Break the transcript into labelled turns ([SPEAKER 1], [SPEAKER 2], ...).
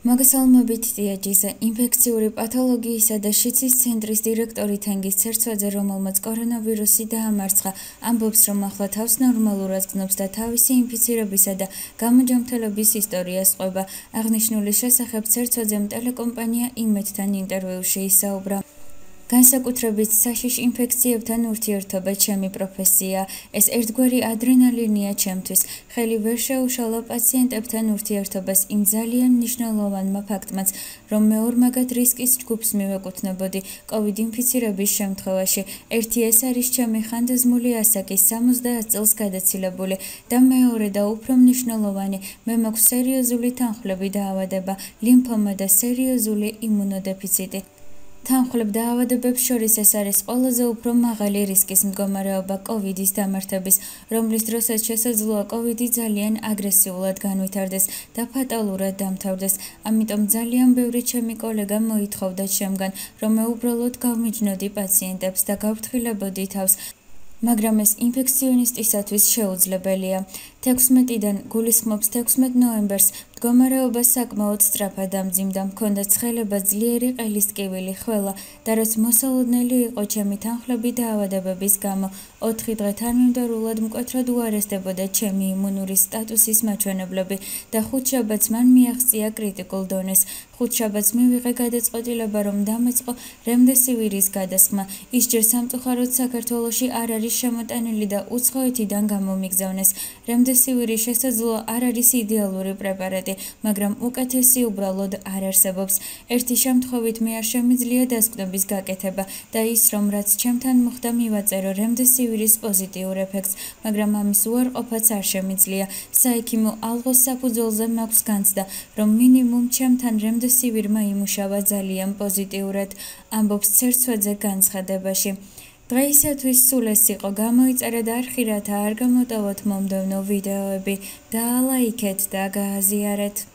[SPEAKER 1] მოგესალმებით დიაჯის ინფექციური პათოლოგიისა და შიცის ცენტრის დირექტორი თენგიზ ცერცვაძე, რომელმაც კორონავირუსი დაამარცხა, ამბობს, რომ ახლა თავს ნორმალურად გრძნობს და თავისი ინფიცირებისა და გამოჯანმრთელების ისტორიას ყვება. აღნიშნული შესახებ ცერცვაძემ ტელეკომპანია იმედთან ინტერვიუში ისაუბრა. განსაკუთრებით საშიშ ინფექციებთან ურთიერთობა ჩემი პროფესია. ეს ერთგვარი ადრენალინია ჩემთვის. ხელი ვერ შეუშალა პაციენტებთან ურთიერთობას იმ ძალიან მნიშვნელოვანმა ფაქტმაც, რომ მე ორმაგად რისკის ჯგუფს მივეკუთვნებოდი COVID ინფიცირების შემთხვევაში. ერთი ეს არის ჩემი ხანდაზმული ასაკი 70 წელს გადაცილებული და მეორე და უფრო მნიშვნელოვანი, მე მაქვს სერიოზული თანხლები დაავადება, ლიმფომა და სერიოზული იმუნოდეფიციტი. თანხლებ დაავადებებს შორის ეს არის ყველაზე უფრო მაღალი რისკის მდგომარეობა COVID-ის დამარცხების, რომლის დროსაც შესაძლოა COVID-ი ძალიან აგრესიულად განვითარდეს და ფატალურად დამთავრდეს. ამიტომ ძალიან ბევრი ჩემი კოლეგა მოითხოვდა ჩემგან, რომ მე უბრალოდ გავმიჯნოდი პაციენტებს და გავფრთხილებოდი თავს. მაგრამ ეს ინფექციონისტისათვის შეუძლებელია. 16-დან გულისხმობს 16 ნოემბერს მდგომარეობა საკმაოდ სწრაფად დამძიმდა, მქონდა ცხელება, ძლიერი ყელისტკივილი, ხველა და რაც მოსალოდნელი იყო ჩემი თანხლები დაავადებების გამო, 4 დღე თანმიმდევრულად მკვეთრად უარესდებოდა ჩემი იმუნური სტატუსის მაჩვენებლები და ხუთშაბათს მან მიაღწია კრიტიკულ დონეს. ხუთშაბათს მივიღე გადაწყვეტილება, რომ დამეწყო რემდესივირის გადასხმა. ის ჯერ სამწუხაროდ საქართველოში არ არის შემოტანილი და უცხოეთიდან გამომიგზავნეს. რემდესივირი შესაძლოა არ არის იდეალური პრეპარატი, მაგრამ უკეთესი უბრალოდ არ არსებობს. ერთი შემთხვევით მე არ შემიძლია დასკვნების გაკეთება და ის, რომ რაც ჩემთან მოხდა მივაწერო რემდესივირის პოზიტიურ ეფექტს, მაგრამ ამის უარყოფაც არ შემიძლია. საექიმო ალღოს საფუძველზე მაქვს განცდა, რომ მინიმუმ ჩემთან რემდესივირმა იმუშავა ძალიან პოზიტიურად, ამბობს ცერცვაძე განცხადებაში. დღეისათვის სულ ეს იყო. გამოიწერეთ არხი, რათა არ გამოტოვოთ მომდევნო ვიდეოები. დაალაიქეთ და გააზიარეთ.